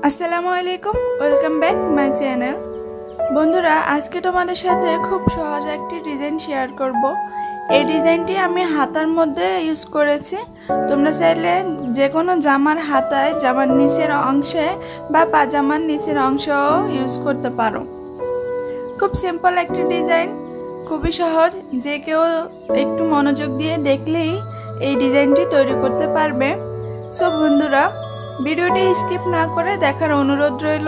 আসসালামু আলাইকুম, welcome back my channel. বন্ধুরা, আজকে তোমাদের সাথে খুব সহজ একটি ডিজাইন শেয়ার করব। এই ডিজাইনটি আমি হাতার মধ্যে ইউজ করেছি। তোমরা চাইলে যে কোনো জামার হাতায়, জামার নিচের অংশে বা পাজামার নিচের অংশেও ইউজ করতে পারো। খুব সিম্পল একটি ডিজাইন, খুবই সহজ, যে কেউ একটু মনোযোগ দিয়ে দেখলেই এই ডিজাইনটি তৈরি করতে পারবে। সো বন্ধুরা, ভিডিওটি স্কিপ না করে দেখার অনুরোধ রইল।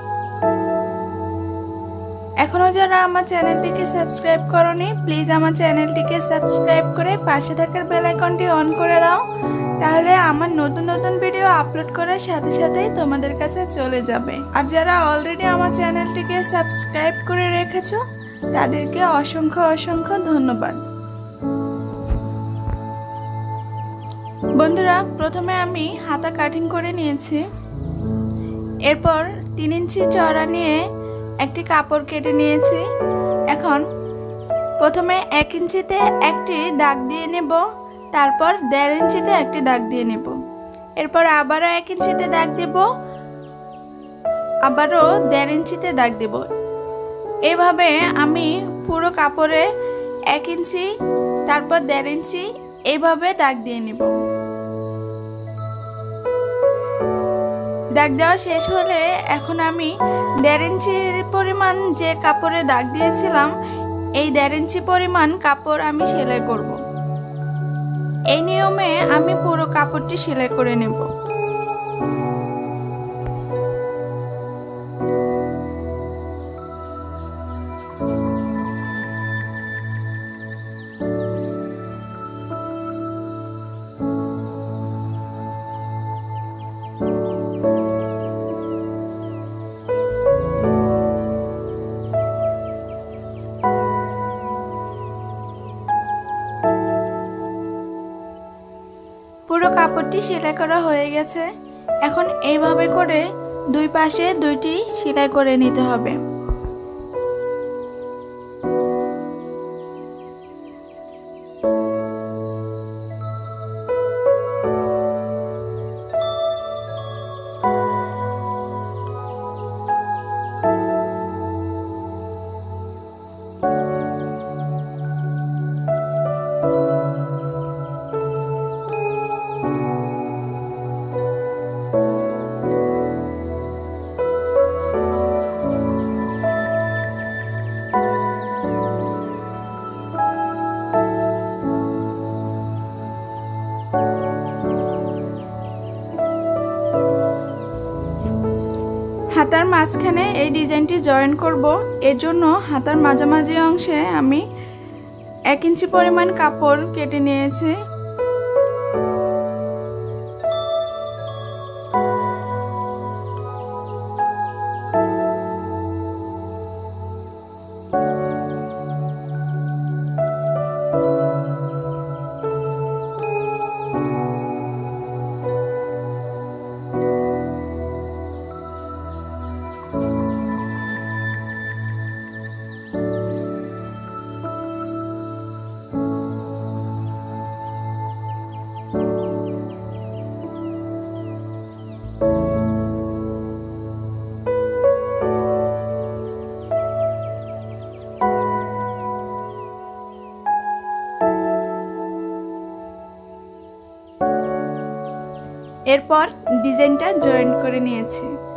এখনো যারা আমার চ্যানেলটিকে সাবস্ক্রাইব করোনি, প্লিজ আমার চ্যানেলটিকে সাবস্ক্রাইব করে পাশে থাকার বেল আইকনটি অন করে দাও। তাহলে আমার নতুন নতুন ভিডিও আপলোড করার সাথে সাথেই তোমাদের কাছে চলে যাবে। আর যারা অলরেডি আমার চ্যানেলটিকে সাবস্ক্রাইব করে রেখেছো, তাদেরকে অসংখ্য অসংখ্য ধন্যবাদ। বন্ধুরা, প্রথমে আমি হাতা কাটিং করে নিয়েছি। এরপর 3 ইঞ্চি চওড়া নিয়ে একটি কাপড় কেটে নিয়েছি। এখন প্রথমে 1 ইঞ্চিতে একটি দাগ দিয়ে নেব, তারপর 1.5 ইঞ্চিতে একটি দাগ দিয়ে নেব। এরপর আবারও 1 ইঞ্চিতে দাগ দেব, আবারও 1.5 ইঞ্চিতে দাগ দেব। এভাবে আমি পুরো কাপড়ে 1 ইঞ্চি, তারপর 1.5 ইঞ্চি এইভাবে দাগ দিয়ে নেব। দাগ দেওয়া শেষ হলে এখন আমি 1.5 ইঞ্চি পরিমাণ যে কাপড়ে দাগ দিয়েছিলাম, এই 1.5 ইঞ্চি পরিমাণ কাপড় আমি সেলাই করব। এই নিয়মে আমি পুরো কাপড়টি সেলাই করে নেব। পুরো কাপড়টি সেলাই করা হয়ে গেছে। এখন এইভাবে করে দুই পাশে দুইটি সেলাই করে নিতে হবে। হাতার মাঝখানে এই ডিজাইনটি জয়েন করব। এর জন্য হাতার মাঝামাঝি অংশে আমি 1 ইঞ্চি পরিমাণ কাপড় কেটে নিয়েছি। এরপর ডিজাইনটা জয়েন করে নিয়েছি।